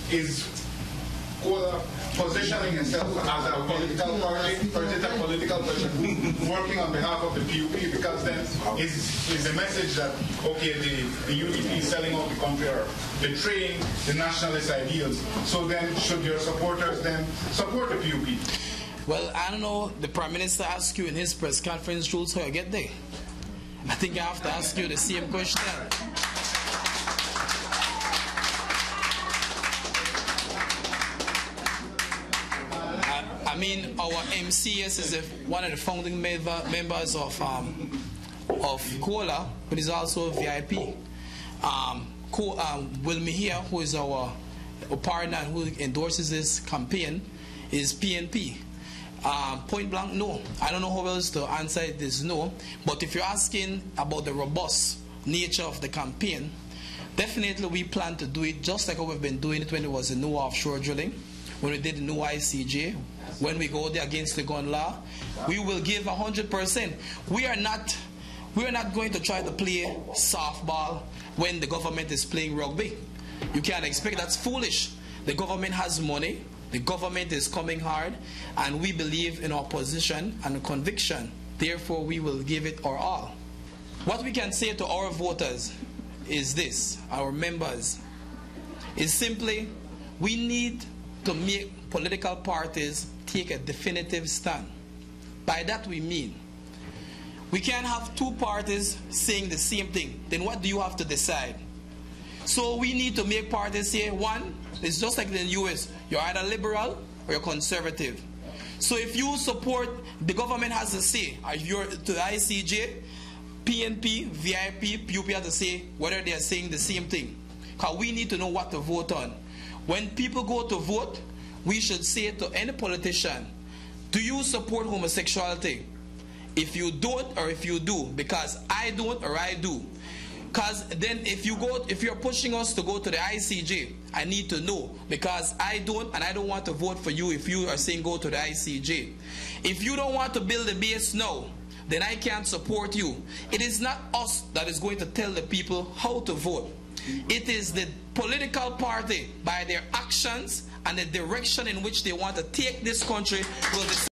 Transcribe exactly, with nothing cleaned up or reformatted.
is Cola positioning itself as a political party, or is it a political person working on behalf of the P U P? Because then is is the message that, okay, the, the U D P is selling out the country or betraying the nationalist ideals. So then should your supporters then support the P U P? Well, I don't know, the Prime Minister asked you in his press conference rules how you get there. I think I have to ask you the same question. I mean, our M C S is a, one of the founding member, members of um, of COLA, but is also a V I P. Um, Co um, Will Mejia, who is our, our partner who endorses this campaign, is P N P. Um, point blank, no. I don't know how else to answer this no. But if you're asking about the robust nature of the campaign, definitely we plan to do it just like how we've been doing it when it was a no offshore drilling, when we did the no I C J, when we go there against the gun law. We will give one hundred percent. We are not, we are not going to try to play softball when the government is playing rugby. You can't expect, that's foolish. The government has money. The government is coming hard, and we believe in our position and conviction. Therefore, we will give it our all. What we can say to our voters is this, our members, is simply we need to make political parties take a definitive stand. By that we mean, we can't have two parties saying the same thing. Then what do you have to decide? So we need to make parties say, one, it's just like in the U S, you're either liberal or you're conservative. So if you support, the government has to say, if you're to the I C J, P N P, V I P, P U P have to say whether they are saying the same thing. Because we need to know what to vote on. When people go to vote, we should say to any politician, do you support homosexuality? If you don't or if you do, because I don't or I do. Because then if you go, if you're pushing us to go to the I C J, I need to know, because I don't, and I don't want to vote for you if you are saying go to the I C J. If you don't want to build a base now, then I can't support you. It is not us that is going to tell the people how to vote. It is the political party, by their actions and the direction in which they want to take this country, will decide.